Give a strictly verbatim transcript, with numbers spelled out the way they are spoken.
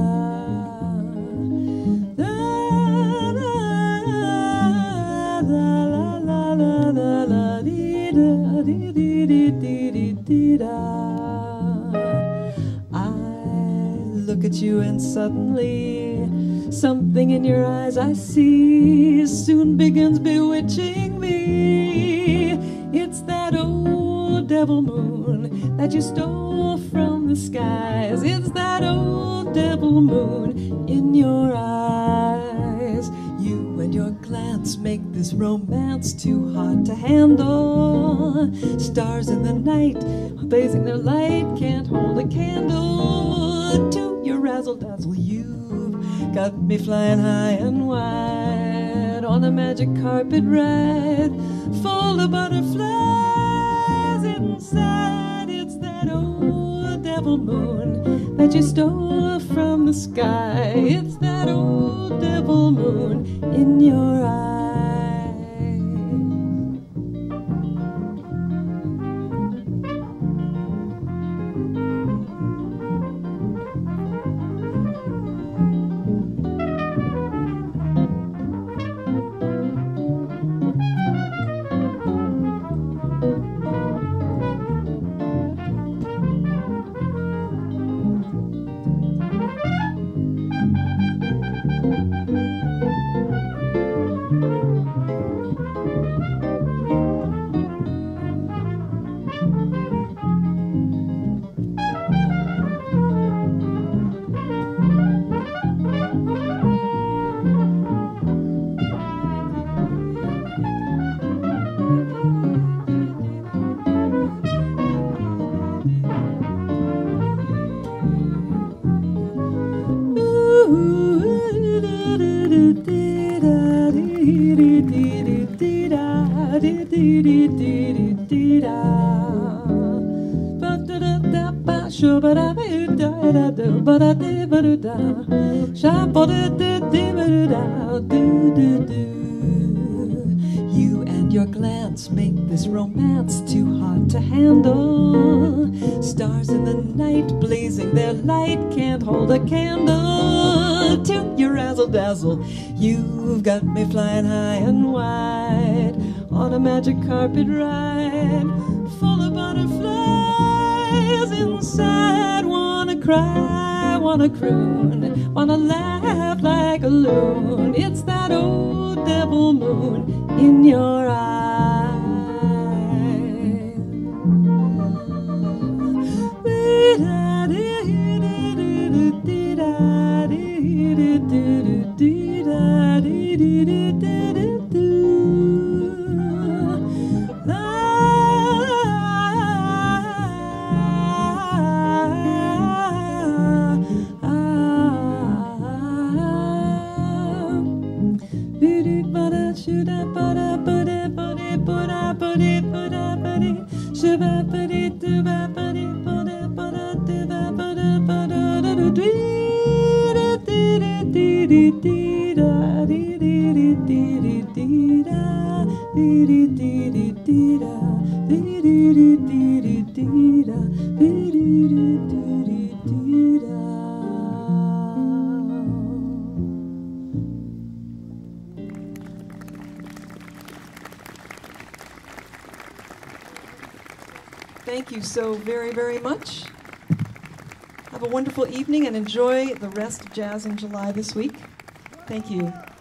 Look at you and suddenly something in your eyes I see soon begins bewitching me. It's that old devil moon that you stole from the skies. It's that old devil moon in your eyes. You and your glance make this romance too hot to handle. Stars in the night blazing their light can't hold a candle to your razzle-dazzle. You've got me flying high and wide on a magic carpet ride full of butterflies inside. It's that old devil moon that you stole from the sky. It's that old devil moon in your eyes. You and your glance make this romance too hot to handle. Stars in the night blazing their light can't hold a candle to your razzle-dazzle. You've got me flying high and wide on a magic carpet ride full of butterflies inside. Wanna cry, wanna croon, wanna laugh like a loon. It's that old devil moon in your eyes. Thank you so very, very much. Have a wonderful evening and enjoy the rest of Jazz in July this week. Thank you.